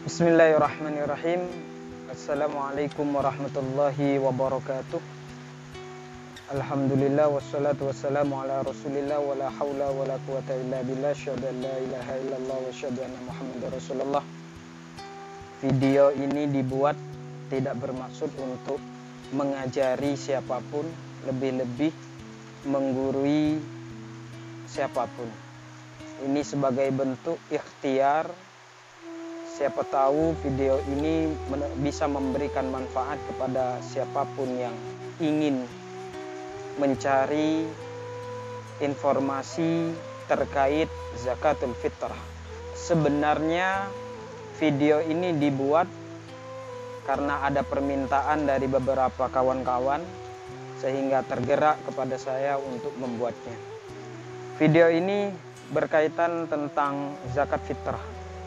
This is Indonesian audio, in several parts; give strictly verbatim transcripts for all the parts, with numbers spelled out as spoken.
Bismillahirrahmanirrahim. Assalamualaikum warahmatullahi wabarakatuh. Alhamdulillah wassalatu wassalamu ala rasulillah wa la hawla wa la quwata illa billah. Asyhadu an la ilaha illallah wa asyhadu anna muhammadar rasulullah. Video ini dibuat tidak bermaksud untuk mengajari siapapun, lebih-lebih menggurui siapapun. Ini sebagai bentuk ikhtiar. Siapa tahu video ini bisa memberikan manfaat kepada siapapun yang ingin mencari informasi terkait zakatul fitrah. Sebenarnya video ini dibuat karena ada permintaan dari beberapa kawan-kawan sehingga tergerak kepada saya untuk membuatnya. Video ini berkaitan tentang zakat fitrah.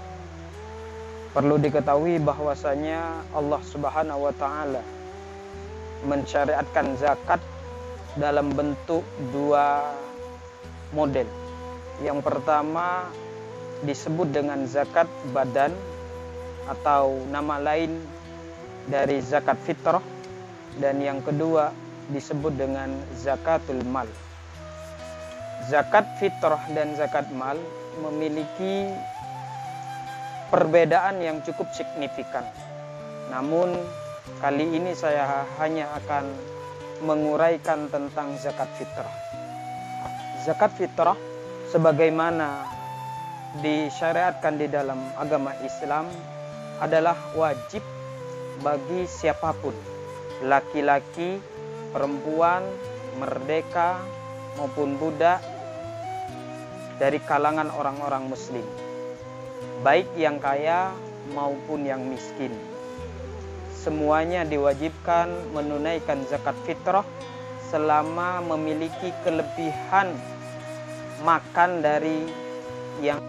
Perlu diketahui bahwasanya Allah Subhanahu wa taala mensyariatkan zakat dalam bentuk dua model. Yang pertama disebut dengan zakat badan atau nama lain dari zakat fitrah, dan yang kedua disebut dengan zakatul mal. Zakat fitrah dan zakat mal memiliki perbedaan yang cukup signifikan. Namun kali ini saya hanya akan menguraikan tentang zakat fitrah. Zakat fitrah sebagaimana disyariatkan di dalam agama Islam adalah wajib bagi siapapun, laki-laki, perempuan, merdeka maupun budak dari kalangan orang-orang muslim, baik yang kaya maupun yang miskin. Semuanya diwajibkan menunaikan zakat fitrah selama memiliki kelebihan makan dari yang.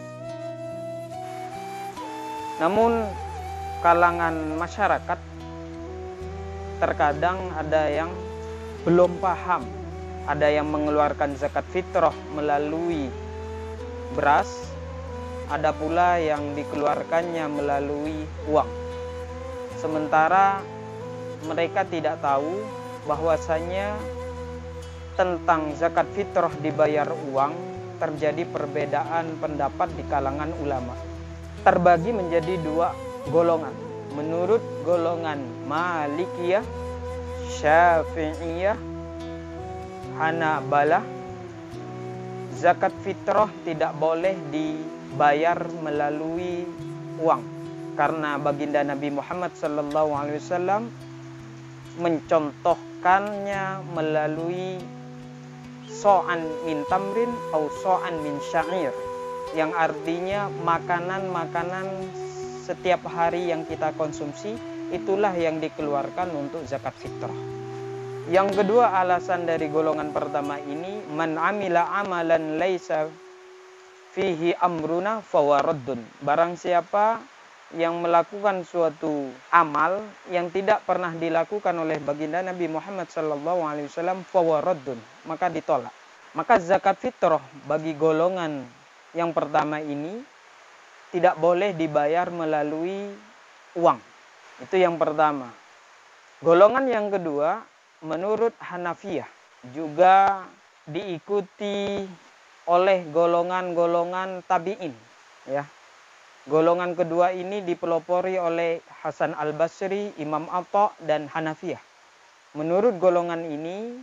Namun kalangan masyarakat terkadang ada yang belum paham. Ada yang mengeluarkan zakat fitrah melalui beras, ada pula yang dikeluarkannya melalui uang. Sementara mereka tidak tahu bahwasanya tentang zakat fitrah dibayar uang terjadi perbedaan pendapat di kalangan ulama. Terbagi menjadi dua golongan. Menurut golongan Malikiyah, Syafi'iyah, Hanabalah, zakat fitrah tidak boleh dibayar melalui uang, karena baginda Nabi Muhammad sallallahu alaihi wasallam mencontohkannya melalui so'an min tamrin atau so'an min syair, yang artinya makanan-makanan setiap hari yang kita konsumsi itulah yang dikeluarkan untuk zakat fitrah. Yang kedua, alasan dari golongan pertama ini, man amila amalan laisa fihi amruna fawaraddun. Barang siapa yang melakukan suatu amal yang tidak pernah dilakukan oleh baginda Nabi Muhammad sallallahu alaihi wasallam, fawaraddun, maka ditolak. Maka zakat fitrah bagi golongan yang pertama ini tidak boleh dibayar melalui uang. Itu yang pertama. Golongan yang kedua, menurut Hanafiyah, juga diikuti oleh golongan-golongan tabi'in, ya. Golongan kedua ini dipelopori oleh Hasan Al-Basri, Imam Atha, dan Hanafiyah. Menurut golongan ini,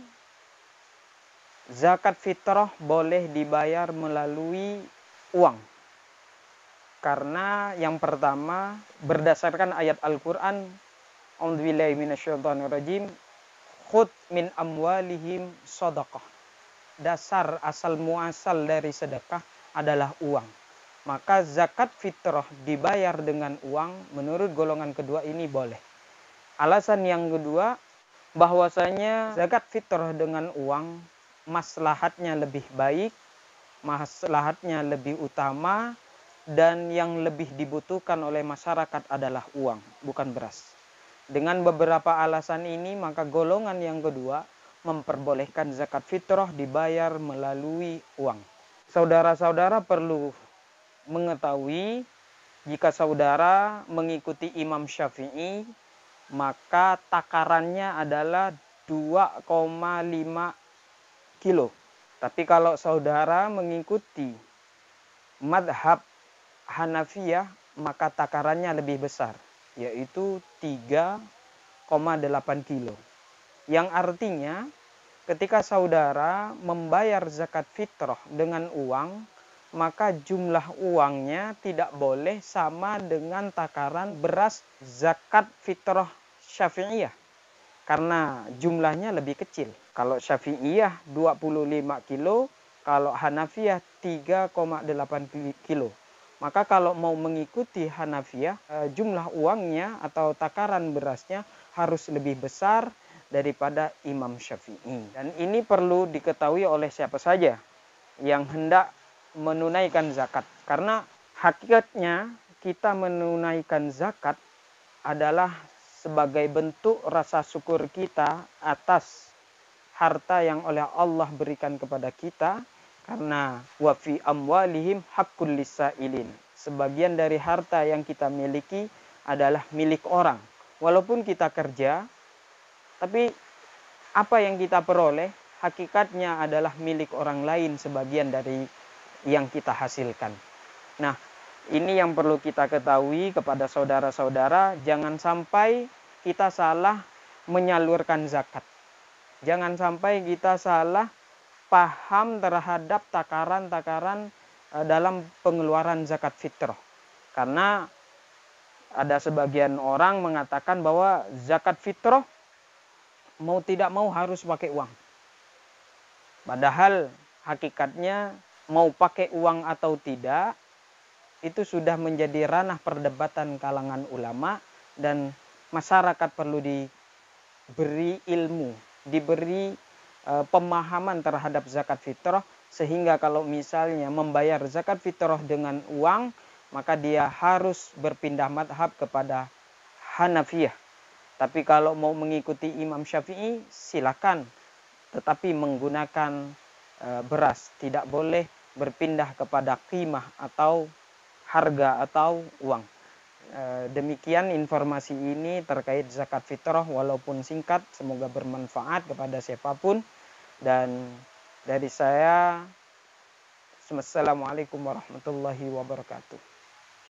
zakat fitrah boleh dibayar melalui uang. Karena yang pertama, berdasarkan ayat Al-Quran, A'udzubillahi minasyaitonirrajim, khud min amwalihim sadaqah. Dasar asal muasal dari sedekah adalah uang. Maka zakat fitrah dibayar dengan uang menurut golongan kedua ini boleh. Alasan yang kedua, bahwasanya zakat fitrah dengan uang maslahatnya lebih baik, maslahatnya lebih utama, dan yang lebih dibutuhkan oleh masyarakat adalah uang, bukan beras. Dengan beberapa alasan ini, maka golongan yang kedua memperbolehkan zakat fitrah dibayar melalui uang. Saudara-saudara perlu mengetahui Jika saudara mengikuti Imam Syafi'i, maka takarannya adalah dua koma lima kilo. Tapi kalau saudara mengikuti madhab Hanafiyah, maka takarannya lebih besar, yaitu tiga koma delapan kilo. Yang artinya ketika saudara membayar zakat fitrah dengan uang, maka jumlah uangnya tidak boleh sama dengan takaran beras zakat fitrah Syafi'iyah, karena jumlahnya lebih kecil. Kalau Syafi'iyah dua puluh lima kilo, kalau Hanafiyah tiga koma delapan kilo. Maka kalau mau mengikuti Hanafiyah, jumlah uangnya atau takaran berasnya harus lebih besar daripada Imam Syafi'i. Dan ini perlu diketahui oleh siapa saja yang hendak menunaikan zakat. Karena hakikatnya kita menunaikan zakat adalah sebagai bentuk rasa syukur kita atas harta yang oleh Allah berikan kepada kita. Karena wa fi amwalihim haqqul lisailin. Sebagian dari harta yang kita miliki adalah milik orang. Walaupun kita kerja, tapi apa yang kita peroleh hakikatnya adalah milik orang lain, sebagian dari yang kita hasilkan. Nah, ini yang perlu kita ketahui kepada saudara-saudara, jangan sampai kita salah menyalurkan zakat. Jangan sampai kita salah paham terhadap takaran-takaran dalam pengeluaran zakat fitrah. Karena ada sebagian orang mengatakan bahwa zakat fitrah mau tidak mau harus pakai uang. Padahal hakikatnya mau pakai uang atau tidak, itu sudah menjadi ranah perdebatan kalangan ulama, dan masyarakat perlu diberi ilmu, diberi e, pemahaman terhadap zakat fitrah, sehingga kalau misalnya membayar zakat fitrah dengan uang, maka dia harus berpindah madhab kepada Hanafiyah. Tapi kalau mau mengikuti Imam Syafi'i, silakan, tetapi menggunakan e, beras, tidak boleh berpindah kepada qimah atau harga atau uang. E, demikian informasi ini terkait zakat fitrah, walaupun singkat, semoga bermanfaat kepada siapapun. Dan dari saya, Assalamualaikum warahmatullahi wabarakatuh.